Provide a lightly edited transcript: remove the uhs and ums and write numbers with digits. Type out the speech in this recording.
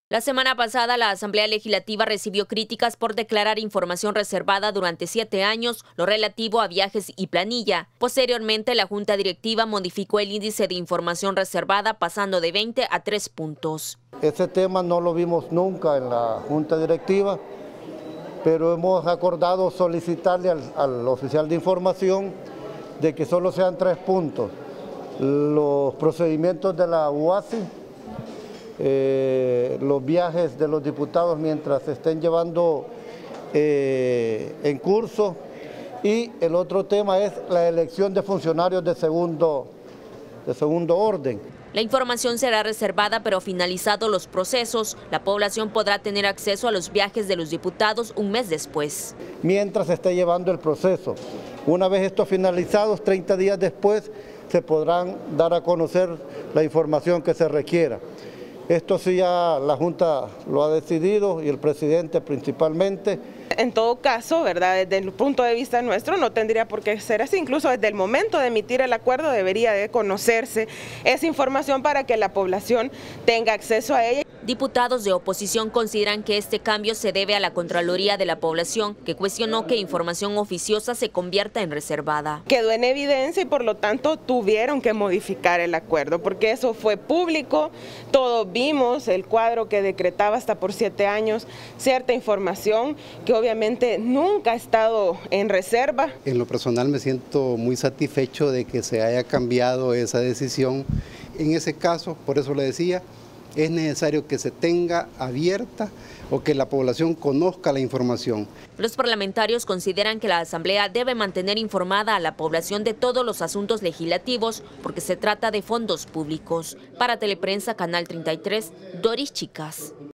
La semana pasada, la Asamblea Legislativa recibió críticas por declarar información reservada durante 7 años, lo relativo a viajes y planilla. Posteriormente, la Junta Directiva modificó el índice de información reservada, pasando de 20 a 3 puntos. Ese tema no lo vimos nunca en la Junta Directiva, pero hemos acordado solicitarle al oficial de información de que solo sean 3 puntos. Los procedimientos de la UASI, los viajes de los diputados mientras se estén llevando en curso, y el otro tema es la elección de funcionarios de segundo orden. La información será reservada, pero finalizados los procesos, la población podrá tener acceso a los viajes de los diputados un mes después. Mientras se esté llevando el proceso. Una vez estos finalizados, 30 días después, se podrán dar a conocer la información que se requiera. Esto sí ya la Junta lo ha decidido, y el presidente principalmente. En todo caso, ¿verdad?, desde el punto de vista nuestro no tendría por qué ser así. Incluso desde el momento de emitir el acuerdo debería de conocerse esa información para que la población tenga acceso a ella. Diputados de oposición consideran que este cambio se debe a la Contraloría de la Población, que cuestionó que información oficiosa se convierta en reservada. Quedó en evidencia y por lo tanto tuvieron que modificar el acuerdo, porque eso fue público, todos vimos el cuadro que decretaba hasta por 7 años cierta información que obviamente nunca ha estado en reserva. En lo personal me siento muy satisfecho de que se haya cambiado esa decisión. En ese caso, por eso le decía, es necesario que se tenga abierta o que la población conozca la información. Los parlamentarios consideran que la Asamblea debe mantener informada a la población de todos los asuntos legislativos porque se trata de fondos públicos. Para Teleprensa, Canal 33, Doris Chicas.